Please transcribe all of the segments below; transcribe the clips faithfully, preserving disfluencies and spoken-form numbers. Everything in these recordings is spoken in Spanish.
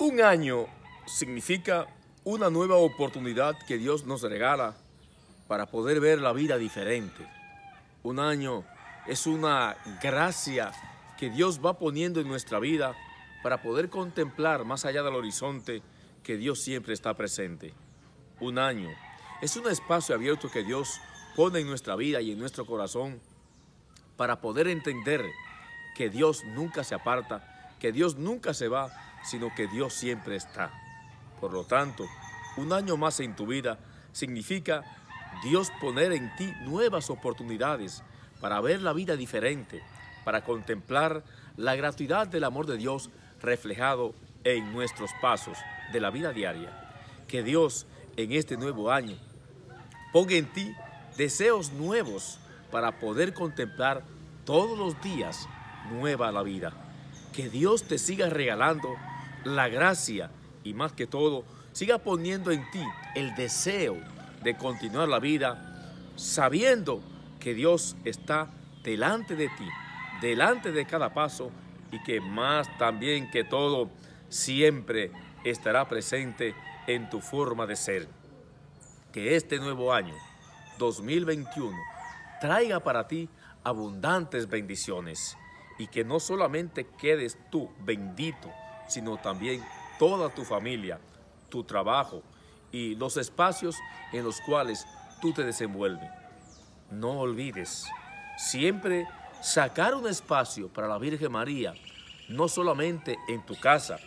Un año significa una nueva oportunidad que Dios nos regala para poder ver la vida diferente. Un año es una gracia que Dios va poniendo en nuestra vida para poder contemplar más allá del horizonte que Dios siempre está presente. Un año es un espacio abierto que Dios pone en nuestra vida y en nuestro corazón para poder entender que Dios nunca se aparta, que Dios nunca se va, sino que Dios siempre está. Por lo tanto, un año más en tu vida significa Dios poner en ti nuevas oportunidades para ver la vida diferente, para contemplar la gratuidad del amor de Dios reflejado en nuestros pasos de la vida diaria. Que Dios en este nuevo año ponga en ti deseos nuevos para poder contemplar todos los días nueva la vida. Que Dios te siga regalando la gracia y más que todo, siga poniendo en ti el deseo de continuar la vida sabiendo que Dios está delante de ti, delante de cada paso y que más también que todo, siempre estará presente en tu forma de ser. Que este nuevo año, dos mil veintiuno, traiga para ti abundantes bendiciones y que no solamente quedes tú bendito, sino también toda tu familia, tu trabajo y los espacios en los cuales tú te desenvuelves. No olvides siempre sacar un espacio para la Virgen María, no solamente en tu casa,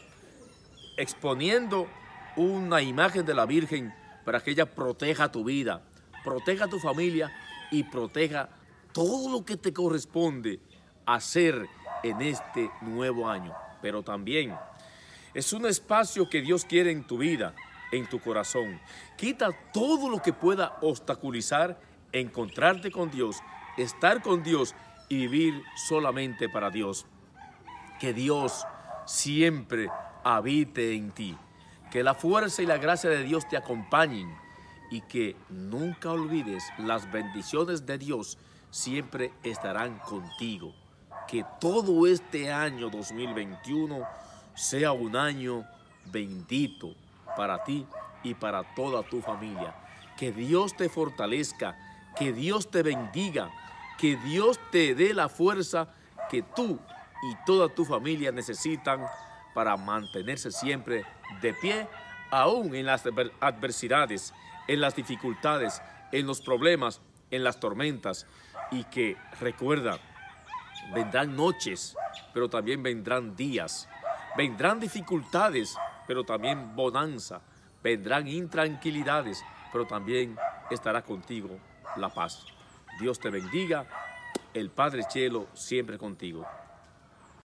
exponiendo una imagen de la Virgen para que ella proteja tu vida, proteja tu familia y proteja todo lo que te corresponde hacer en este nuevo año. Pero también es un espacio que Dios quiere en tu vida, en tu corazón. Quita todo lo que pueda obstaculizar encontrarte con Dios, estar con Dios y vivir solamente para Dios. Que Dios siempre habite en ti. Que la fuerza y la gracia de Dios te acompañen y que nunca olvides las bendiciones de Dios siempre estarán contigo. Que todo este año dos mil veintiuno sea un año bendito para ti y para toda tu familia. Que Dios te fortalezca, que Dios te bendiga, que Dios te dé la fuerza que tú y toda tu familia necesitan para mantenerse siempre de pie, aún en las adversidades, en las dificultades, en los problemas, en las tormentas. Y que recuerda, vendrán noches, pero también vendrán días. Vendrán dificultades, pero también bonanza. Vendrán intranquilidades, pero también estará contigo la paz. Dios te bendiga, el Padre Cielo siempre contigo.